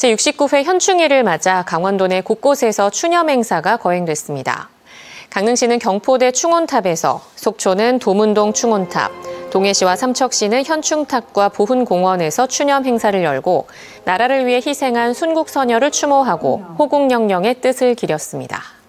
제69회 현충일을 맞아 강원도 내 곳곳에서 추념 행사가 거행됐습니다. 강릉시는 경포대 충혼탑에서, 속초는 도문동 충혼탑, 동해시와 삼척시는 현충탑과 보훈공원에서 추념 행사를 열고 나라를 위해 희생한 순국선열을 추모하고 호국영령의 뜻을 기렸습니다.